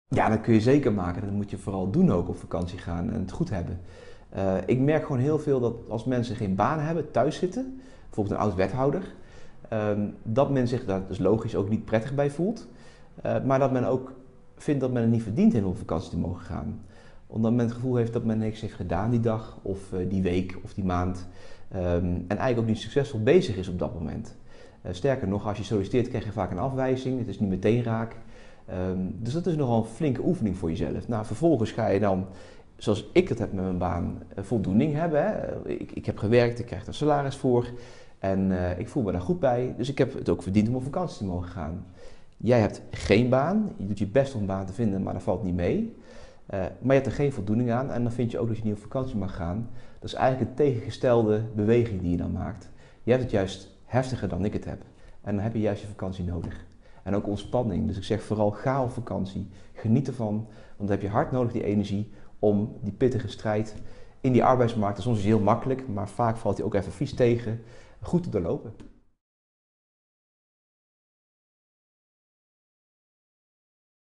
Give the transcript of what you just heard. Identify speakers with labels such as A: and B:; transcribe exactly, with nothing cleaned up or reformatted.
A: Ja, dat kun je zeker maken. Dat moet je vooral doen ook op vakantie gaan en het goed hebben. Uh, ik merk gewoon heel veel dat als mensen geen baan hebben, thuis zitten, bijvoorbeeld een oud-wethouder, uh, dat men zich daar dus logisch ook niet prettig bij voelt. Uh, maar dat men ook vindt dat men het niet verdient in om op vakantie te mogen gaan. Omdat men het gevoel heeft dat men niks heeft gedaan die dag, of uh, die week, of die maand. Um, en eigenlijk ook niet succesvol bezig is op dat moment. Uh, sterker nog, als je solliciteert krijg je vaak een afwijzing, het is niet meteen raak. Um, dus dat is nogal een flinke oefening voor jezelf. Nou, vervolgens ga je dan, zoals ik het heb met mijn baan, voldoening hebben. Hè. Ik, ik heb gewerkt, ik krijg er salaris voor en uh, ik voel me daar goed bij. Dus ik heb het ook verdiend om op vakantie te mogen gaan. Jij hebt geen baan, je doet je best om een baan te vinden, maar dat valt niet mee. Uh, maar je hebt er geen voldoening aan en dan vind je ook dat je niet op vakantie mag gaan. Dat is eigenlijk een tegengestelde beweging die je dan maakt. Je hebt het juist heftiger dan ik het heb. En dan heb je juist je vakantie nodig. En ook ontspanning. Dus ik zeg vooral ga op vakantie. Geniet ervan. Want dan heb je hard nodig die energie om die pittige strijd in die arbeidsmarkt. Soms is het heel makkelijk, maar vaak valt hij ook even vies tegen. Goed te doorlopen.